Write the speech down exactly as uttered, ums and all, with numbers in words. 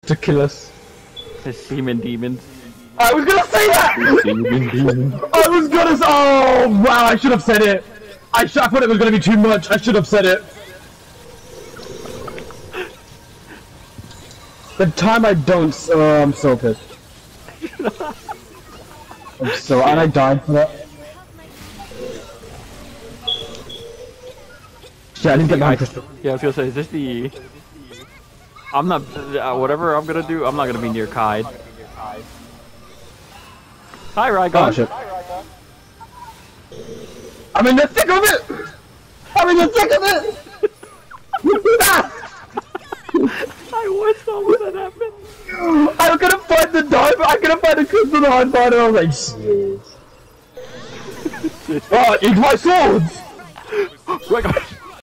to kill us. The semen demons. I was gonna say that! I was gonna say- Oh, wow, I should have said it! I, sh I thought it was gonna be too much, I should have said it. The time I don't, oh, I'm so pissed. I'm so, and I died for that. Yeah, I didn't get my crystal. Yeah, I was gonna say, is this the... I'm not... Uh, whatever I'm gonna do, I'm not gonna be near Kaid. Hi, Rygon. Oh, shit. I'm in the thick of it! I'm in the thick of it! I wish that would have happened. I couldn't find the diamond, I couldn't find the crystal to hide behind it, I was like, shit. Oh, eat my swords! Rygon.